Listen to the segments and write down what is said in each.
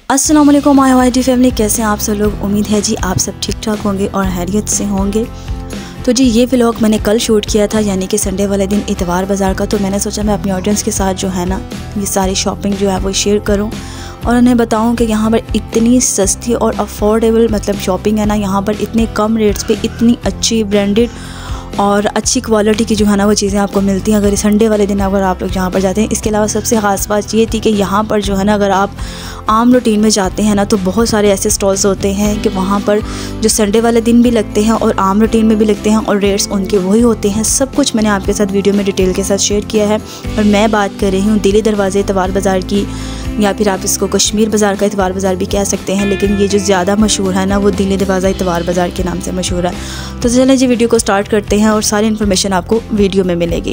अस्सलाम वालेकुम IYT family, कैसे हैं आप सब लोग। उम्मीद है जी आप सब ठीक ठाक होंगे और हैरियत से होंगे। तो जी ये व्लॉग मैंने कल शूट किया था, यानी कि संडे वाले दिन इतवार बाज़ार का। तो मैंने सोचा मैं अपनी ऑडियंस के साथ जो है ना ये सारी शॉपिंग जो है वो शेयर करूं और उन्हें बताऊं कि यहाँ पर इतनी सस्ती और अफोर्डेबल मतलब शॉपिंग है ना। यहाँ पर इतने कम रेट्स पे इतनी अच्छी ब्रांडेड और अच्छी क्वालिटी की जो है ना वो चीज़ें आपको मिलती हैं अगर संडे वाले दिन अगर आप लोग यहाँ पर जाते हैं। इसके अलावा सबसे ख़ास बात ये थी कि यहाँ पर जो है ना अगर आप आम रूटीन में जाते हैं ना तो बहुत सारे ऐसे स्टॉल्स होते हैं कि वहाँ पर जो संडे वाले दिन भी लगते हैं और आम रूटीन में भी लगते हैं और रेट्स उनके वही होते हैं। सब कुछ मैंने आपके साथ वीडियो में डिटेल के साथ शेयर किया है। और मैं बात कर रही हूँ दिल्ली दरवाज़े इतवार बाज़ार की, या फिर आप इसको कश्मीर बाज़ार का इतवार बाज़ार भी कह सकते हैं, लेकिन ये जो ज़्यादा मशहूर है ना वो दिल्ली दरवाज़ा इतवार बाज़ार के नाम से मशहूर है। तो चलें जी वीडियो को स्टार्ट करते हैं और सारी इन्फॉर्मेशन आपको वीडियो में मिलेगी।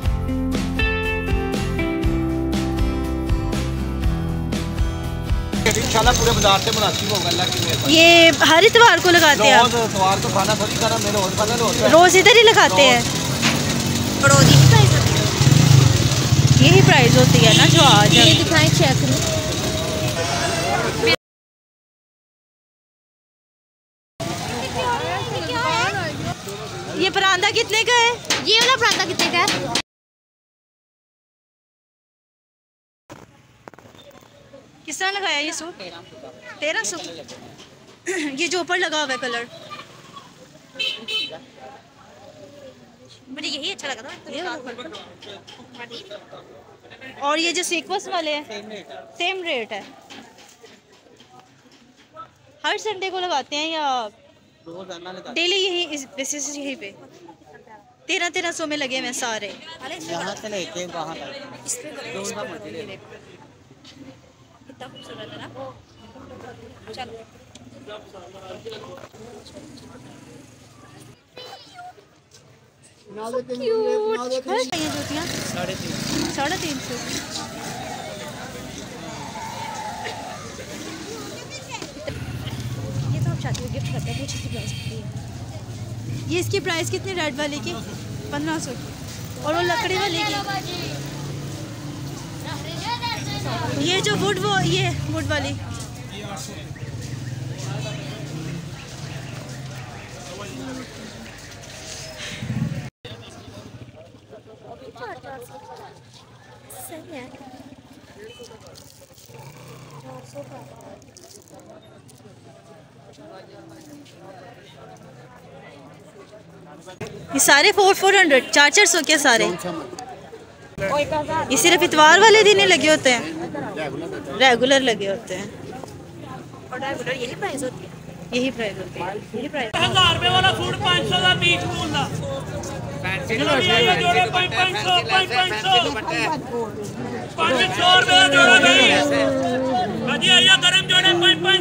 इंशाल्लाह पूरे बाजार से मुनासिब होगा अल्लाह की मेहरबानी। ये हर इतवार को लगाते हैं? रोज इतवार को खाना थोड़ी खाना, मैं रोज खाना रोज इधर ही लगाते हैं। यही प्राइस होती है ना जो आज ये दिखाएं चेक करें। ये परांदा कितने का है? ये वाला परांठा कितने का है? किस तरह लगाया ये सूट? 1300। ये जो ऊपर लगा हुआ है कलर, मुझे यही अच्छा लगा था। ये और ये जो सीक्वेंस वाले हैं सेम रेट है। हर संडे को लगाते हैं या डेली? यही इस बेसिस यहीं पे 1300 में लगे हुए सारे। यहाँ से लेके वहाँ तक कितना खूबसूरत है ना। चलो जूतियाँ 350। ये तो आप चाहती हो गिफ्ट करते हैं, कुछ इसकी प्राइस कितनी है? ये इसकी प्राइस कितनी? रेड वाले की 1500 की, और वो लकड़ी वाले की ये जो वुड वो ये वुड वाली सही है। ये सारे 400 400 के सारे। ये सिर्फ इतवार वाले दिन ही लगे होते हैं, रेगुलर लगे होते हैं। और रेगुलर यही प्राइस होती है? यही प्राइस होती है। यही प्राइस। 1000 रुपए वाला सूट 500 का बीच मूल दा जोड़ा 500 रुपए जोड़ा नहीं अजी आया गरम जोड़े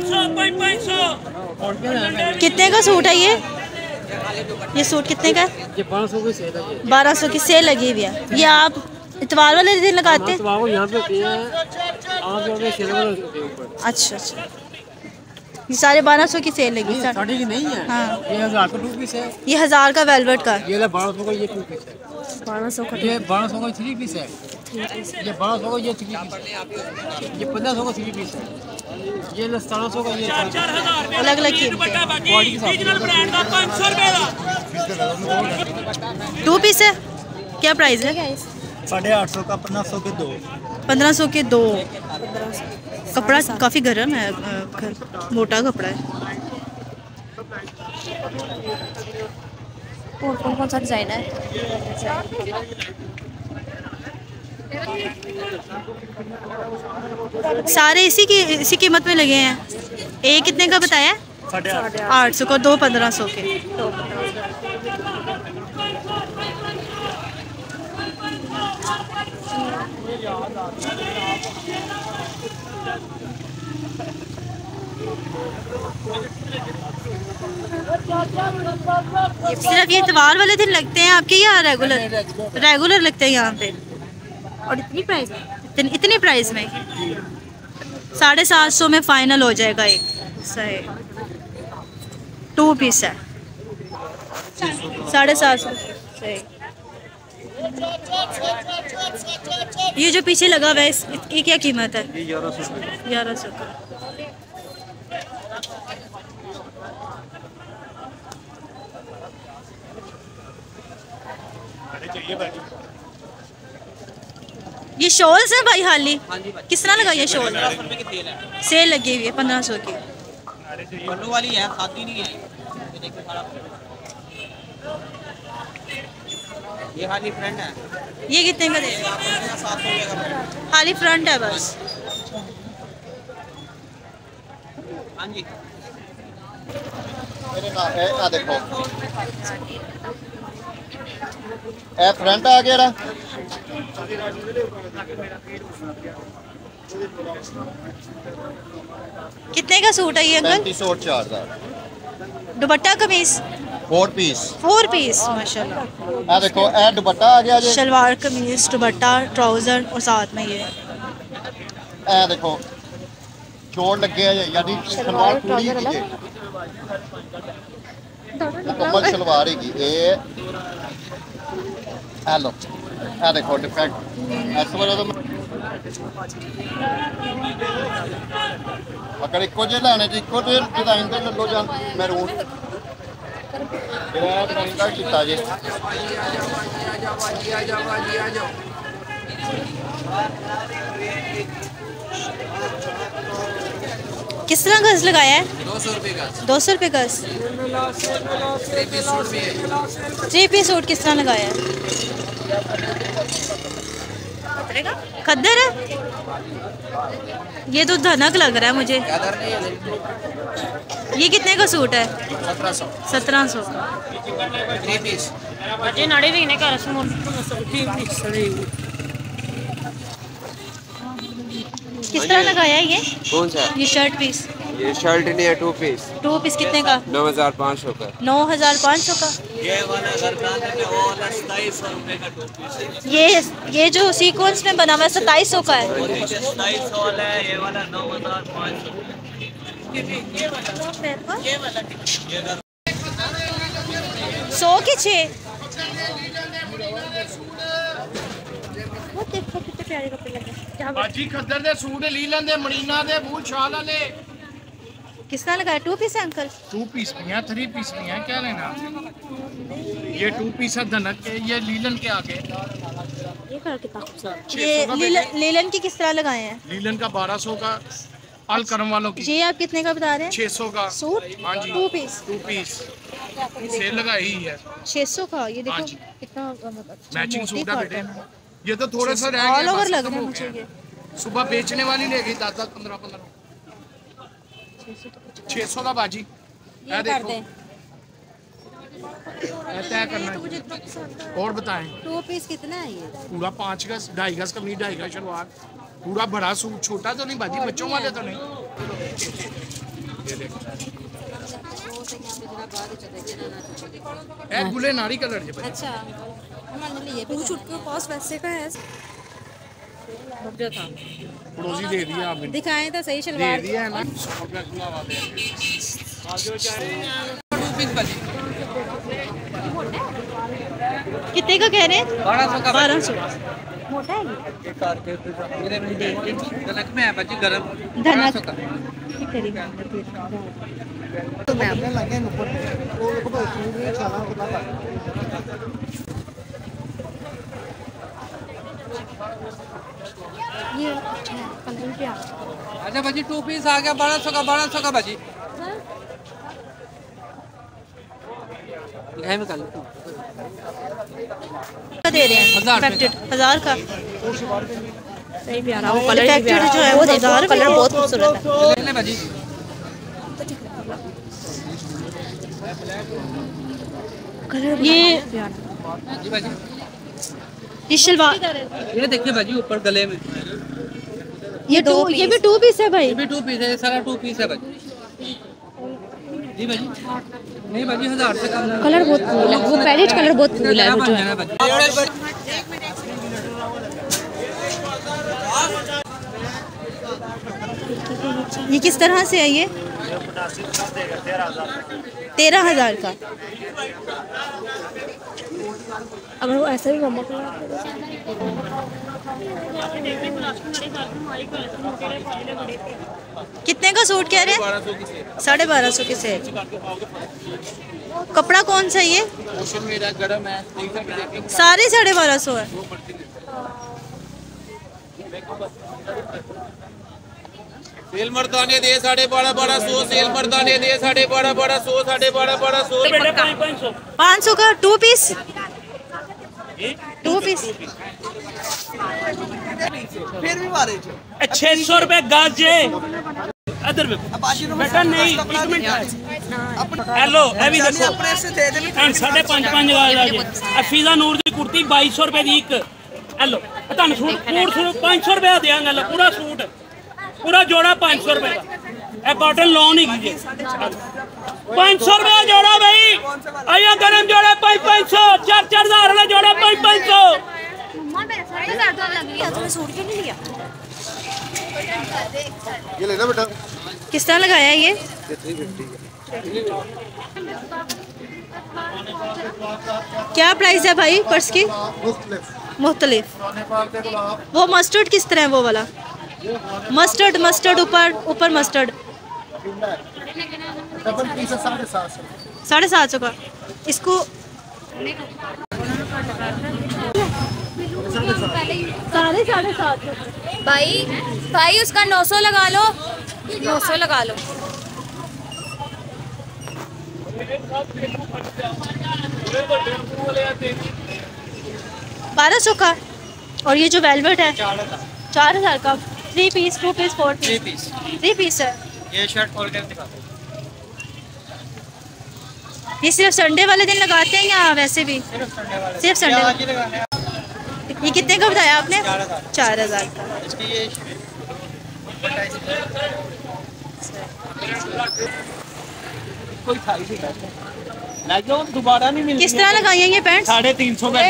500 कितने का सूट है ये सूट कितने का है? ये 1200 की सेल है। 1200 की सेल लगी हुई है। ये आप इतवार वाले दिन लगाते हैं? यहाँ पे होती है ऊपर। अच्छा अच्छा, ये सारे 1200 की सेल लगी सर। साड़ी की नहीं है। हाँ, ये 1000 का 2 पीस है। ये 1000 का वेलवेट का। ये 1200 का ये 2 पीस है। 1200 का ये 1200 का 3 पीस है। ये 1200 का ये 3 पीस है। ये 1500 का 3 पीस है। ये 1700 का ये 4000 रुपए अलग अलग कीमत दुपट्टा बाजी ओरिजिनल ब्रांड का 500 रुपए का 2 पीस है। क्या प्राइस है? 850 का 1500 के 2। 1500 के 2। कपड़ा काफ़ी गर्म है, मोटा कपड़ा है। और कौन सा डिज़ाइन है? सारे इसी कीमत में लगे हैं। एक कितने का बताया? 850 का, 2 1500 के। सिर्फ ये इतवार वाले दिन लगते हैं आपके या रेगुलर लगते हैं यहाँ पे? और इतनी प्राइस? इतनी प्राइस में 750 में फाइनल हो जाएगा एक। सही 2 पीस है 750 सही। ये जो पीछे लगा हुआ है इसकी क्या कीमत है? ये 1100 रुपये। 1100 का। ये शॉल्स है भाई हाली? किस तरह लगा ये शॉल? सेल लगी हुई है 1500 की। पल्लू वाली है, खाती नहीं है। ये देखिए सारा ये हाली फ्रंट है। ये कितने का दे? 700 का। खाली फ्रंट है बस। हाँ जी मेरे ना ए देखो ए फ्रंट आ गया ना। कितने का सूट है ये अंकल? 3500 और 4000। दुपट्टा कमीज 4 पीस। 4 पीस माशाल्लाह। ए देखो ए दुपट्टा आ गया जी। शलवार कमीज दुपट्टा ट्राउजर और साथ में ये ए देखो जोड़ लगे है यानी सलवार पूरी की है। मुकम्मल सलवार है ये। हेलो ए देखो डिफेक्ट इस वाला तो अगर इको जे लाने जी इको जे डिजाइन दे लो जान मैरून मेरा महंगा किता जी। किस तरह गज लगाया है? 200 रुपये का। 200 रुपये गज। 3 पीस सूट किस तरह लगाया है? खद्दर है ये तो धनक लग रहा है मुझे। ये कितने का सूट है? 1700 का। 3 पीस। किस तरह लगाया है ये? कौन सा? ये शर्ट पीस। ये शर्ट नहीं है, 2 पीस। 2 पीस कितने का? 9500 का। 9500 का। ये वाला गरदान में वो 2700 रुपये का 2 पीस है। ये जो सीक्वेंस में बना हुआ है 2700 का है। 2700 वाला है। ये वाला 9500। 100 के 6। वो देखो कितने प्यारे कपड़े लगे हैं। बाजी खद्दर दे सूट ली लेंदे मणीना दे बूल शाल वाले। किस तरह लगाया? 2 पीस है अंकल? 2 पीस भी हैं, 3 पीस भी हैं, क्या लेना? ये 2 पीस है धनक के, ये लीलन के आगे। ये कलर कितना खूबसूरत। 600 का ये लीलन की किस तरह लगाए हैं? लीलन का 1200 का। अल करम वालों की ये आप कितने का बता रहे हैं? 600 का सूट? हाँ जी 2 पीस 2 पीस सेल लगाई ही है 600 का। ये हाँ देखो जी। कितना अच्छा मैचिंग मोटी सूट है कॉटन बेटे। है। ये तो थोड़े से रह ऑल गए ओवर बस, लग खत्म रहा है हो मुझे गए। ये। सुबह बेचने वाली लेगी 10-10 15-15 600 का बाजी। ये ये कर देखो दें। तय करना तो मुझे है। इतना पसंद है। और बताएं 2 पीस कितना है ये? पूरा 5 गज 2.5 गज कमीज 2.5 गज शलवार पूरा बड़ा सूट। छोटा तो नहीं बाजी, बच्चों वाले तो नहीं। ये देखो ए गुले नारी कलर जे बाजी। अच्छा हमारे लिए भी छुट के पास वैसे का है पड़ोसी दे दिया आपने। दिखाएं तो सही दे शलवार। दिया है ना 100 रुपया खुला वाले कितने का कह रहे हैं? 1200 का। 1200। मोटा है धनक में है बाजी गरम। धनक का। ये अच्छा है, कलर भी प्यारा है। अच्छा बाजी 2 पीस आ गया 1200 का बाजी। दिखाई में कर लो। दे रहे हैं 1000 का। सही प्यारा वो कलर भी Defected प्यारा जो है वो 1000 कलर बहुत खूबसूरत है। कितने बाजी? कलर ये प्यारा। जी बाजी। ये शलवार ये देखिए बाजी ऊपर गले में। ये भी 2 पीस है भाई। ये भी 2 पीस है। सारा 2 पीस है बाजी। जी बाजी। नहीं बाजी 1000 से कम नहीं। कलर बहुत कूल है, वो पैलेट कलर बहुत कूल है वो जो है। ये किस तरह से है ये? 13,000 का। अगर वो ऐसा भी मम्मा को कितने का सूट कह रहे हैं? 1250 के सेट। कपड़ा कौन सा है ये? सारे 1250 है। सेल मर्दाने दे 1250, सेल मर्दाने दे 1250, 1250। 500 का 2 पीस। 2 पीस 600 रुपए गज जे इधर बेटा नहीं 1 मिनट हेलो ए भी देखो 5.5 गज अफीजा नूर दी कुर्ती 2200 रुपए दी एक हेलो ਤੁਹਾਨੂੰ सूट 500 रुपए देंगे लो पूरा सूट पूरा जोड़ा 500 रुपए का ए कॉटन लॉन ही कीजिए 500 रुपए जोड़ा भाई आया गरम जोड़ा 500 4,000 वाला जोड़ा 500 सूट क्यों नहीं लिया? ये लेना बेटा। किस तरह लगाया ये? क्या प्राइस है भाई पर्स की? मुख्तलिफ। वो मस्टर्ड किस तरह है वो वाला? मस्टर्ड ऊपर मस्टर्ड 750 का। इसको साढ़े 750। भाई उसका 900 लगा लो, 900 लगा लो। 1200 का। और ये जो वेलवेट है 4,000 का। 3 पीस 2 पीस 4 पीस 3 पीस है। ये शर्ट खोल के दिखा दो। ये सिर्फ संडे वाले दिन लगाते हैं या वैसे भी? सिर्फ संडे वाले। ये कितने का बताया आपने? 4,000 का। दोबारा नहीं मिलती। किस तरह लगाई है ये पैंट? 350 का।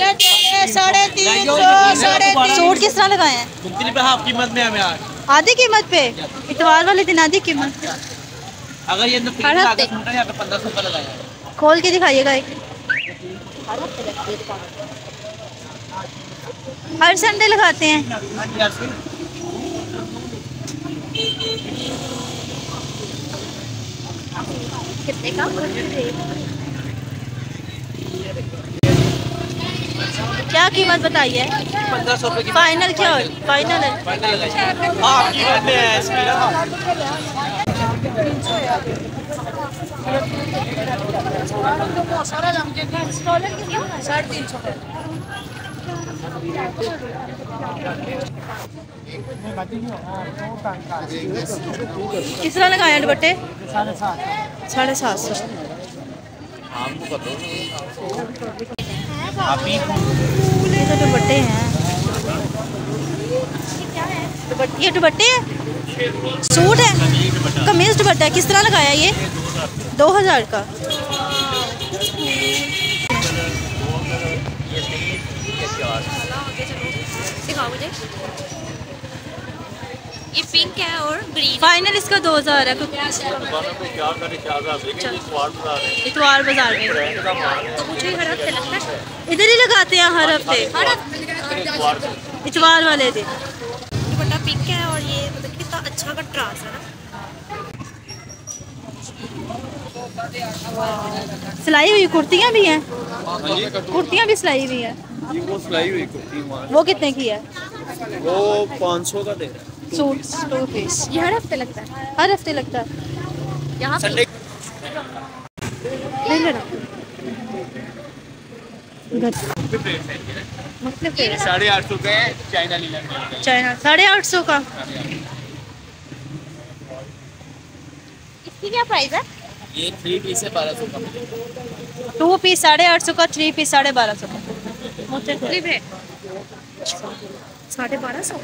350। सूट किस तरह लगाए हैं? हाफ कीमत में हमें आज आधी कीमत पे। इतवार वाले दिन आधी कीमत पे। अगर ये 1500 का लगाया। खोल के दिखाइएगा एक। हर संडे लगाते हैं। कितने का? क्या कीमत बताइए? 1500 रुपए की। फाइनल क्या हो? फाइनल है। हाफ कीमत में है इसकी ना। किस तरह लगाए दुपट्टे? 750। ये तो दुपट्टे हैं। ये दुपट्टे हैं? सूट है? कमीज दुपट्टा है। किस तरह लगाया ये? 2,000 का। दिखाओ मुझे। ये पिंक है और ग्रीन। फाइनल इसका 2,000 है। इतवार बाजार में तो मुझे हर हफ्ते लगता है। इधर ही लगाते हैं हर हफ्ते। इतवार वाले दिन। दुपट्टा पिंक है और ये मतलब कितना अच्छा कंट्रास्ट है ना। सिलाई हुई कुर्तियाँ भी हैं। कुर्तियाँ भी सिलाई हुई हैं। वो सिलाई हुई कुर्ती वो कितने की है? वो 500 का दे रहा है। Suit 2 piece. ये हर हफ्ते लगता है। हर हफ्ते लगता है। यहाँ पे ले लेना। मतलब 850 का है। चाइना लीलन में चाइना 850 का। इसकी क्या प्राइस है? ये 3 पीस है 1200 का। 2 पीस 850 का। 3 पीस 1250 का। मुख्तलिफ है। 1250।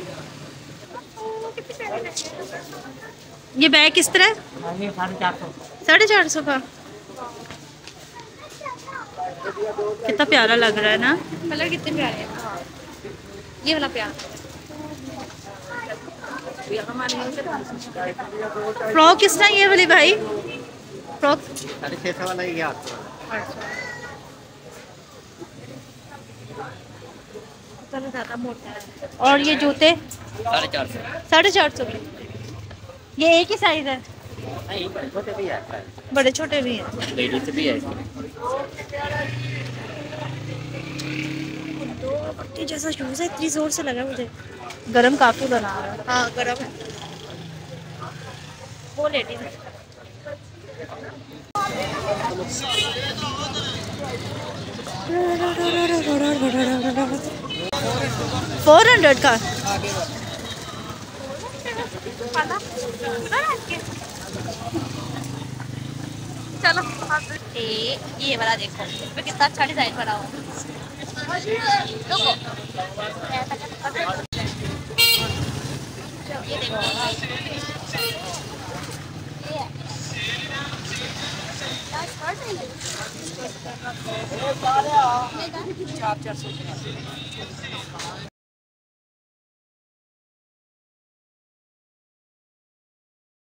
ये बैग किस तरह? 450 का। कितना प्यारा लग रहा है ना। कलर कितने प्यारे हैं। ये वाला प्यारा। फ्रॉक किस तरह ये वाली भाई? फ्रॉक 650 वाला ये 800 ज़्यादा मोटा है। और ये जूते 450 के। ये एक ही साइज है? नहीं, छोटे भी है, बड़े छोटे भी हैं। लेडीज भी है इसमें। दो पट्टी जैसा शूज है, इतनी जोर से लगा मुझे। गरम काफी बना रहा है। हाँ गरम है। वो लेडीज है। $400 का। चलो ये वाला देखो, इसमें कितना अच्छा डिजाइन बना हुआ। ये देखो